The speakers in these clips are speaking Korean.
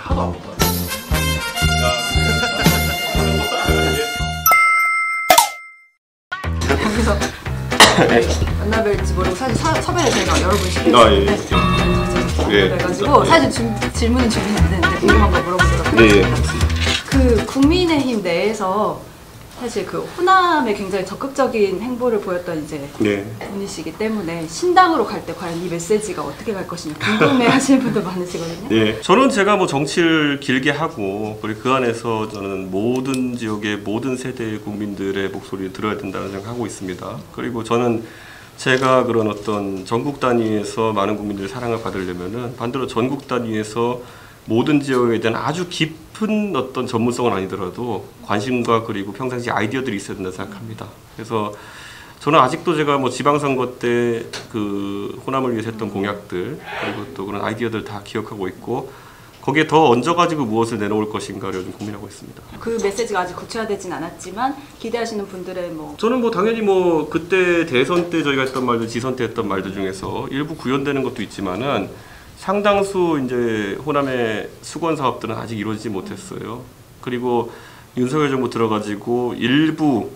하나도 안 먹어요. 여기서 만나뵐지 모르고 사실 섭외를 제가 여러 번 시켰는데 그래가지고 사실 질문은 준비는 안 되는데 궁금한 거 물어보도록 하겠습니다. 그 국민의힘 내에서 사실 그 호남에 굉장히 적극적인 행보를 보였던 이제 분이시기 때문에 신당으로 갈 때 과연 이 메시지가 어떻게 갈 것이냐 궁금해하시는 분도 많으시거든요. 네, 저는 제가 뭐 정치를 길게 하고 그리고 그 안에서 저는 모든 지역의 모든 세대의 국민들의 목소리를 들어야 된다는 생각하고 있습니다. 그리고 저는 제가 그런 어떤 전국 단위에서 많은 국민들의 사랑을 받으려면은 반대로 전국 단위에서 모든 지역에 대한 아주 깊은 어떤 전문성은 아니더라도 관심과 그리고 평상시 아이디어들이 있어야 된다고 생각합니다. 그래서 저는 아직도 제가 뭐 지방선거 때 그 호남을 위해서 했던 공약들 그리고 또 그런 아이디어들 다 기억하고 있고 거기에 더 얹어가지고 무엇을 내놓을 것인가를 좀 고민하고 있습니다. 그 메시지가 아직 구체화되진 않았지만 기대하시는 분들의 뭐 저는 뭐 당연히 뭐 그때 대선 때 저희가 했던 말들 지선 때 했던 말들 중에서 일부 구현되는 것도 있지만은 상당수 이제 호남의 수건 사업들은 아직 이루어지지 못했어요. 그리고 윤석열 정부 들어가지고 일부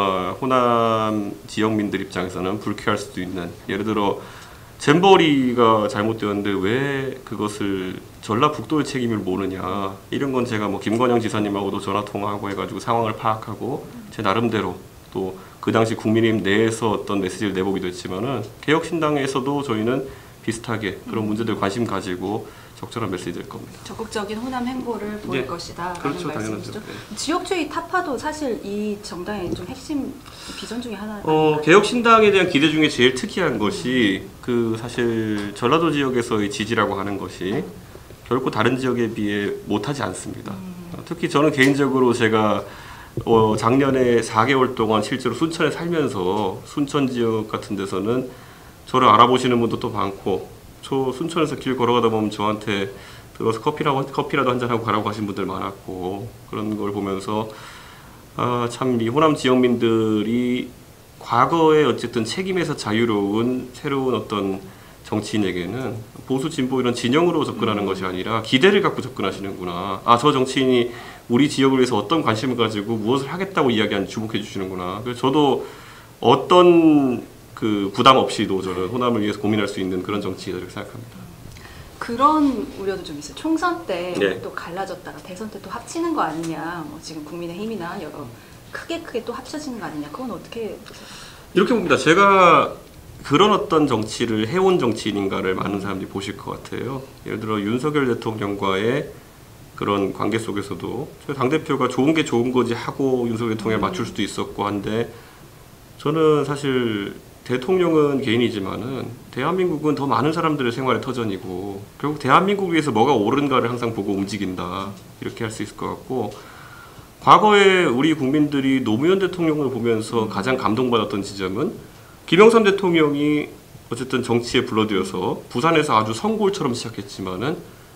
호남 지역민들 입장에서는 불쾌할 수도 있는 예를 들어 잼버리가 잘못되었는데 왜 그것을 전라북도의 책임을 모르냐 이런 건 제가 뭐 김건영 지사님하고도 전화 통화하고 해가지고 상황을 파악하고 제 나름대로 또 그 당시 국민의힘 내에서 어떤 메시지를 내보기도 했지만은 개혁신당에서도 저희는 비슷하게 그런 문제들 관심 가지고 적절한 메시지 될 겁니다. 적극적인 호남 행보를 보일 것이다. 그렇죠, 라는 말씀이시죠. 네. 지역주의 타파도 사실 이 정당의 좀 핵심 비전 중에 하나. 개혁신당에 대한 기대 중에 제일 특이한 것이 그 사실 전라도 지역에서의 지지라고 하는 것이 결코 다른 지역에 비해 못하지 않습니다. 특히 저는 개인적으로 제가 작년에 4개월 동안 실제로 순천에 살면서 순천 지역 같은 데서는 저를 알아보시는 분도 또 많고 저 순천에서 길 걸어가다 보면 저한테 들어서 커피라도 한잔하고 가라고 하신 분들 많았고 그런 걸 보면서 참 이 호남 지역민들이 과거에 어쨌든 책임에서 자유로운 새로운 어떤 정치인에게는 보수 진보 이런 진영으로 접근하는 것이 아니라 기대를 갖고 접근하시는구나. 저 정치인이 우리 지역을 위해서 어떤 관심을 가지고 무엇을 하겠다고 이야기하는지 주목해 주시는구나. 그래서 저도 어떤 그 부담 없이도 저는 호남을 위해서 고민할 수 있는 그런 정치인이라고 생각합니다. 그런 우려도 좀 있어요. 총선 때 또 네. 갈라졌다가 대선 때 또 합치는 거 아니냐. 뭐 지금 국민의힘이나 여러 크게 또 합쳐지는 거 아니냐. 그건 어떻게 보세요? 이렇게 봅니다. 제가 그런 어떤 정치를 해온 정치인인가를 많은 사람들이 보실 것 같아요. 예를 들어 윤석열 대통령과의 그런 관계 속에서도 당대표가 좋은 게 좋은 거지 하고 윤석열 대통령에 맞출 수도 있었고 한데 저는 사실 대통령은 개인이지만은 대한민국은 더 많은 사람들의 생활의 터전이고 결국 대한민국 위해서 뭐가 옳은가를 항상 보고 움직인다 이렇게 할 수 있을 것 같고 과거에 우리 국민들이 노무현 대통령을 보면서 가장 감동받았던 지점은 김영삼 대통령이 어쨌든 정치에 불러들여서 부산에서 아주 성골처럼 시작했지만은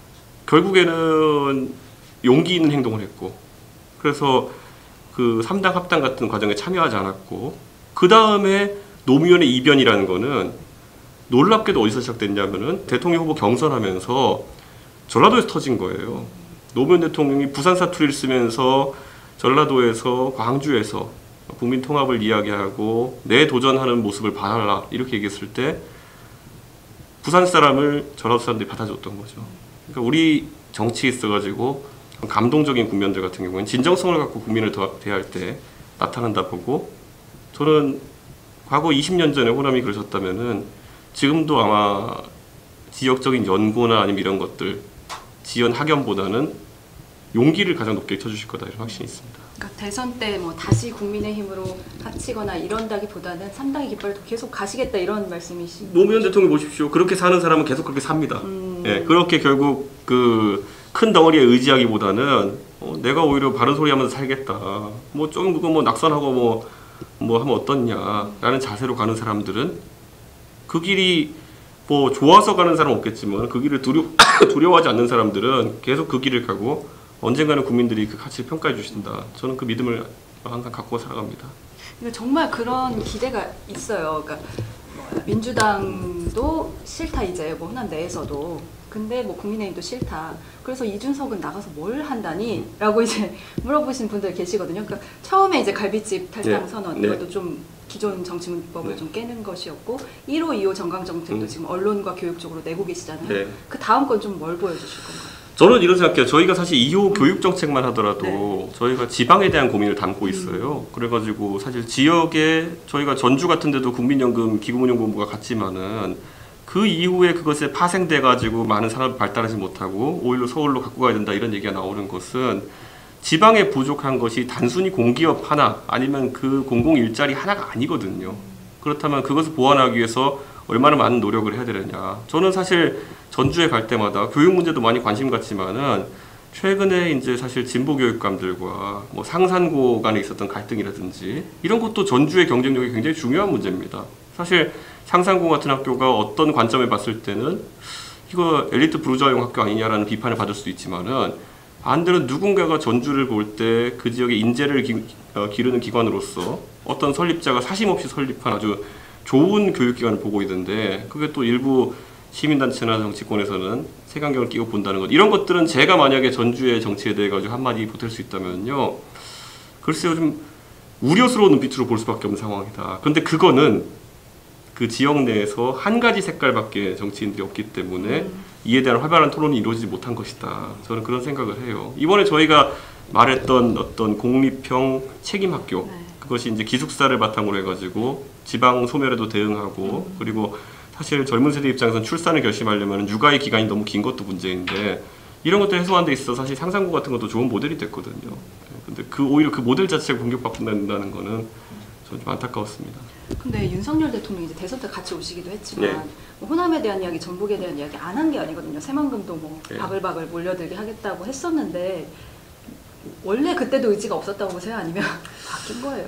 결국에는 용기 있는 행동을 했고 그래서 그 3당 합당 같은 과정에 참여하지 않았고 그 다음에 노무현의 이변이라는 거는 놀랍게도 어디서 시작됐냐면은 대통령 후보 경선하면서 전라도에서 터진 거예요. 노무현 대통령이 부산 사투리를 쓰면서 전라도에서 광주에서 국민 통합을 이야기하고 내 도전하는 모습을 봐달라 이렇게 얘기했을 때 부산 사람을 전라도 사람들이 받아줬던 거죠. 그러니까 우리 정치에 있어가지고 감동적인 국면들 같은 경우에는 진정성을 갖고 국민을 대할 때 나타난다 보고 저는 과거 20년 전에 호남이 그러셨다면은 지금도 아마 지역적인 연고나 아니면 이런 것들 지연 학연보다는 용기를 가장 높게 쳐주실 거다 이런 확신이 있습니다. 그러니까 대선 때 뭐 다시 국민의힘으로 합치거나 이런다기보다는 3당의 깃발도 계속 가시겠다 이런 말씀이시. 노무현 대통령 보십시오. 그렇게 사는 사람은 계속 그렇게 삽니다. 예, 그렇게 결국 그 큰 덩어리에 의지하기보다는 내가 오히려 바른 소리 하면서 살겠다. 뭐 좀 그거 뭐 낙선하고 뭐 하면 어떻냐라는 자세로 가는 사람들은 그 길이 뭐 좋아서 가는 사람은 없겠지만 그 길을 두려워하지 않는 사람들은 계속 그 길을 가고 언젠가는 국민들이 그 가치를 평가해 주신다. 저는 그 믿음을 항상 갖고 살아갑니다. 근데 정말 그런 기대가 있어요. 그러니까 뭐 민주당도 싫다 이제 뭐 호남 내에서도. 근데 뭐 국민의힘도 싫다. 그래서 이준석은 나가서 뭘 한다니? 라고 이제 물어보신 분들 계시거든요. 그러니까 처음에 이제 갈비집 탈당 선언 이것도 좀 기존 정치문법을 좀 깨는 것이었고 1호, 2호 정강 정책도 지금 언론과 교육 쪽으로 내고 계시잖아요. 그 다음 건 좀 뭘 보여주실 건가요? 저는 이런 생각해요. 저희가 사실 2호 교육 정책만 하더라도 저희가 지방에 대한 고민을 담고 있어요. 그래가지고 사실 지역에 저희가 전주 같은 데도 국민연금 기금운용본부가 갔지만은 그 이후에 그것에 파생돼가지고 많은 산업이 발달하지 못하고 오히려 서울로 갖고 가야 된다 이런 얘기가 나오는 것은 지방에 부족한 것이 단순히 공기업 하나 아니면 그 공공 일자리 하나가 아니거든요. 그렇다면 그것을 보완하기 위해서 얼마나 많은 노력을 해야 되느냐. 저는 사실 전주에 갈 때마다 교육 문제도 많이 관심 갖지만은 최근에 이제 사실 진보 교육감들과 뭐 상산고 간에 있었던 갈등이라든지 이런 것도 전주의 경쟁력이 굉장히 중요한 문제입니다. 사실 상산고 같은 학교가 어떤 관점에 봤을 때는 이거 엘리트 부르주아용 학교 아니냐라는 비판을 받을 수도 있지만은 반대로 누군가가 전주를 볼 때 그 지역의 인재를 기르는 기관으로서 어떤 설립자가 사심없이 설립한 아주 좋은 교육기관을 보고 있는데 그게 또 일부 시민단체나 정치권에서는 색안경을 끼고 본다는 것 이런 것들은 제가 만약에 전주의 정치에 대해 가지고 한마디 보탤 수 있다면요 글쎄요 좀 우려스러운 눈빛으로 볼 수밖에 없는 상황이다. 그런데 그거는 그 지역 내에서 한 가지 색깔밖에 정치인들이 없기 때문에 이에 대한 활발한 토론이 이루어지지 못한 것이다. 저는 그런 생각을 해요. 이번에 저희가 말했던 어떤 공립형 책임학교 그것이 이제 기숙사를 바탕으로 해가지고 지방 소멸에도 대응하고 그리고 사실 젊은 세대 입장에서는 출산을 결심하려면 육아의 기간이 너무 긴 것도 문제인데 이런 것들 해소하는 데 있어서 사실 상산고 같은 것도 좋은 모델이 됐거든요. 근데 오히려 그 모델 자체가 공격받는다는 거는 저는 좀 안타까웠습니다. 근데 윤석열 대통령이 이제 대선 때 같이 오시기도 했지만 뭐 호남에 대한 이야기, 전북에 대한 이야기 안 한 게 아니거든요. 새만금도 뭐 바글바글 몰려들게 하겠다고 했었는데 원래 그때도 의지가 없었다고 보세요? 아니면 바뀐 거예요?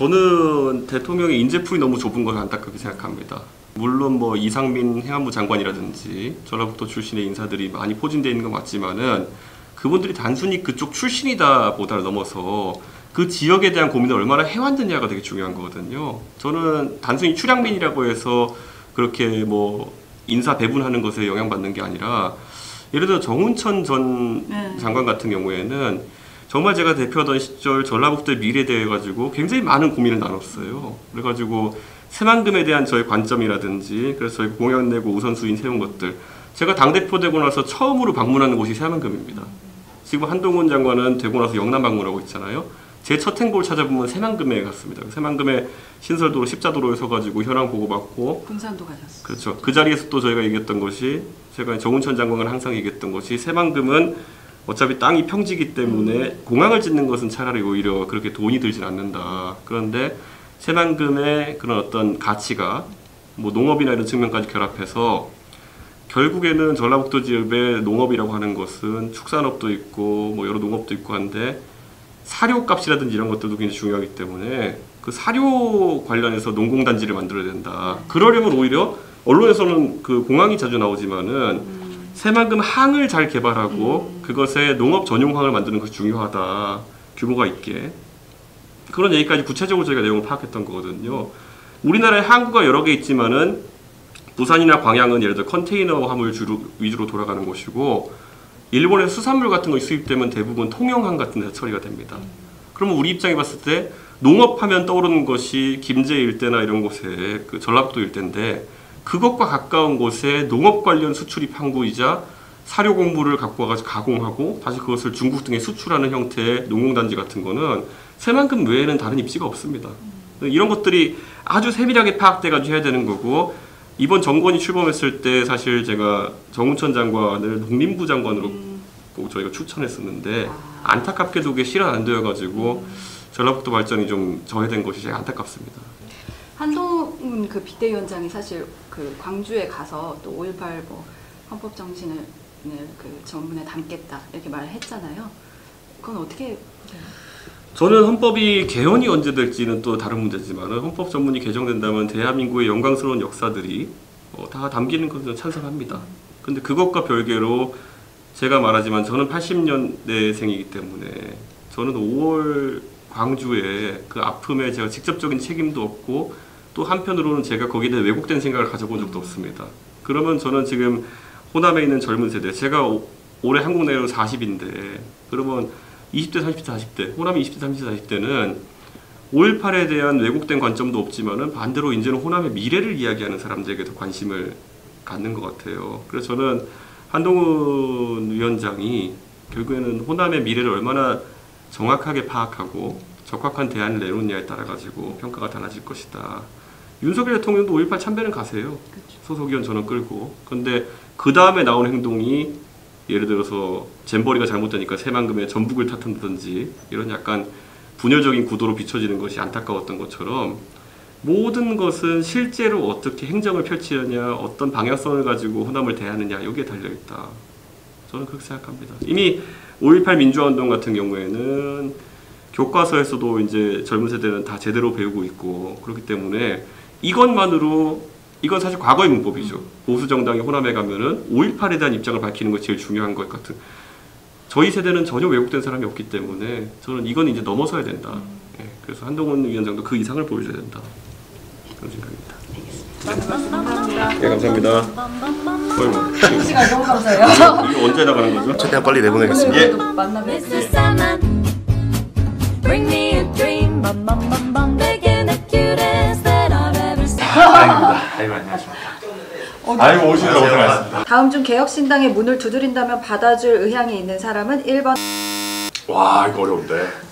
저는 대통령의 인재풀이 너무 좁은 걸 안타깝게 생각합니다. 물론 뭐 이상민 행안부 장관이라든지 전라북도 출신의 인사들이 많이 포진되어 있는 건 맞지만은 그분들이 단순히 그쪽 출신이다 보다를 넘어서 그 지역에 대한 고민을 얼마나 해왔느냐가 되게 중요한 거거든요. 저는 단순히 출향민이라고 해서 그렇게 뭐 인사 배분하는 것에 영향받는 게 아니라 예를 들어 정운천 전 장관 같은 경우에는 정말 제가 대표하던 시절 전라북도의 미래에 대해 가지고 굉장히 많은 고민을 나눴어요. 그래가지고 새만금에 대한 저의 관점이라든지 그래서 저희 공약 내고 우선순위 세운 것들 제가 당대표 되고 나서 처음으로 방문하는 곳이 새만금입니다. 지금 한동훈 장관은 되고 나서 영남 방문하고 있잖아요. 제 첫 행보를 찾아보면 새만금에 갔습니다. 새만금에 신설도로 십자도로에 서가지고 현황 보고받고 군산도 가셨어요. 그렇죠. 그 자리에서 또 저희가 얘기했던 것이 제가 정운천 장관은 항상 얘기했던 것이 새만금은 어차피 땅이 평지이기 때문에 공항을 짓는 것은 차라리 오히려 그렇게 돈이 들진 않는다. 그런데 새만금의 그런 어떤 가치가 뭐 농업이나 이런 측면까지 결합해서 결국에는 전라북도 지역의 농업이라고 하는 것은 축산업도 있고 뭐 여러 농업도 있고 한데 사료값이라든지 이런 것들도 굉장히 중요하기 때문에 그 사료 관련해서 농공단지를 만들어야 된다. 그러려면 오히려 언론에서는 그 공항이 자주 나오지만은 새만금 항을 잘 개발하고 그것에 농업 전용항을 만드는 것이 중요하다. 규모가 있게. 그런 얘기까지 구체적으로 저희가 내용을 파악했던 거거든요. 우리나라에 항구가 여러 개 있지만은 부산이나 광양은 예를 들어 컨테이너 화물 위주로 돌아가는 곳이고 일본에서 수산물 같은 거 수입되면 대부분 통영항 같은 데서 처리가 됩니다. 그러면 우리 입장에 봤을 때 농업하면 떠오르는 것이 김제 일대나 이런 곳에 그 전라북도 일대인데 그것과 가까운 곳에 농업 관련 수출입 항구이자 사료 곡물을 갖고 와가지고 가공하고 다시 그것을 중국 등에 수출하는 형태의 농공단지 같은 거는 새만금 외에는 다른 입지가 없습니다. 이런 것들이 아주 세밀하게 파악돼가지고 해야 되는 거고 이번 정권이 출범했을 때 사실 제가 정운천 장관을 농림부 장관으로 꼭 저희가 추천했었는데 안타깝게도 그게 실현 안 되어가지고 전라북도 발전이 좀 저해된 것이 제가 안타깝습니다. 한동훈 그 비대위원장이 사실 그 광주에 가서 또 5.18 뭐 헌법 정신을 그 전문에 담겠다 이렇게 말을 했잖아요. 그건 어떻게 보세요? 저는 헌법이 개헌이 언제 될지는 또 다른 문제지만 헌법 전문이 개정된다면 대한민국의 영광스러운 역사들이 다 담기는 것은 찬성합니다. 근데 그것과 별개로 제가 말하지만 저는 80년대생이기 때문에 저는 5월 광주에 그 아픔에 제가 직접적인 책임도 없고 또 한편으로는 제가 거기에 대해 왜곡된 생각을 가져본 적도 없습니다. 그러면 저는 지금 호남에 있는 젊은 세대, 제가 올해 한국 나이로 40인데 그러면 20대, 30대, 40대, 호남이 20대, 30대, 40대는 5.18에 대한 왜곡된 관점도 없지만은 반대로 이제는 호남의 미래를 이야기하는 사람들에게 더 관심을 갖는 것 같아요. 그래서 저는 한동훈 위원장이 결국에는 호남의 미래를 얼마나 정확하게 파악하고 적확한 대안을 내놓느냐에 따라 가지고 평가가 달라질 것이다. 윤석열 대통령도 5.18 참배는 가세요. 소속위원 저는 끌고. 그런데 그 다음에 나온 행동이 예를 들어서 잼버리가 잘못되니까 새만금에 전북을 탓한다든지 이런 약간 분열적인 구도로 비춰지는 것이 안타까웠던 것처럼 모든 것은 실제로 어떻게 행정을 펼치느냐, 어떤 방향성을 가지고 호남을 대하느냐 여기에 달려있다. 저는 그렇게 생각합니다. 이미 5.18 민주화운동 같은 경우에는 교과서에서도 이제 젊은 세대는 다 제대로 배우고 있고 그렇기 때문에 이것만으로 이건 사실 과거의 문법이죠. 보수 정당이 호남에 가면은 5.18에 대한 입장을 밝히는 것이 제일 중요한 것 같은. 저희 세대는 전혀 왜곡된 사람이 없기 때문에 저는 이건 이제 넘어서야 된다. 예, 그래서 한동훈 위원장도 그 이상을 보여줘야 된다. 그런 생각입니다. 감사합니다. 네, 감사합니다. 어이구. 시간 너무 감사해요. 이거 언제 나가는 거죠? 최대한 빨리 내보내겠습니다. 예. 만나면 Bring me a dream, bum bum bum bum, making the cutest that I've ever seen. 다행입니다. 아이고 안녕하십니까. 아이고 오시느라 고생하셨습니다. 다음 중 개혁신당의 문을 두드린다면 받아줄 의향이 있는 사람은 1번 와 이거 어려운데.